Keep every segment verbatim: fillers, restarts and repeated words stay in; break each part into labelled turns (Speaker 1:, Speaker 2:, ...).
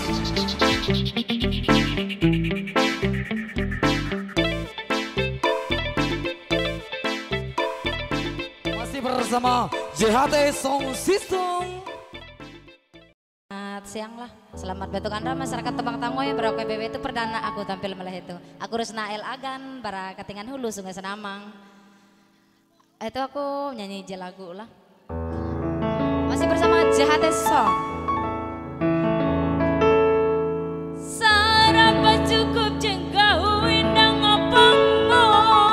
Speaker 1: Masih bersama J H T Sound System.
Speaker 2: Selamat siang lah, selamat bentuk Anda masyarakat Tembang Tango yang berok P B B itu perdana aku tampil malah itu. Aku Rusna El Agan, bara Katingan Hulu, Sungai Senamang. Itu aku nyanyi je lagu lah. Masih bersama J H T Song. Sarapa cukup jengkau indang apangmu,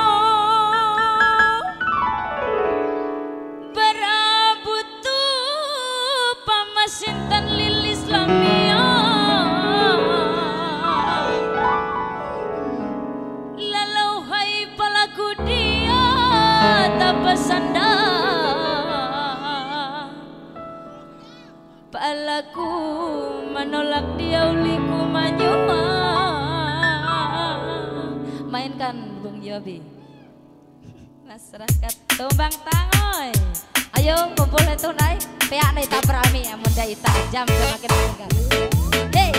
Speaker 2: berabutu pamasintan lilis lamia, lalau hai palaku dia tak bersandar, palaku menolak dia uliku manyua. Mainkan Bung Yobi. Masyarakat Tumbang Tangoy, ayo kumpul itu naik pihak naik tak berami amun dah ita jam semakin meningkat. Hey.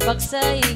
Speaker 2: paksai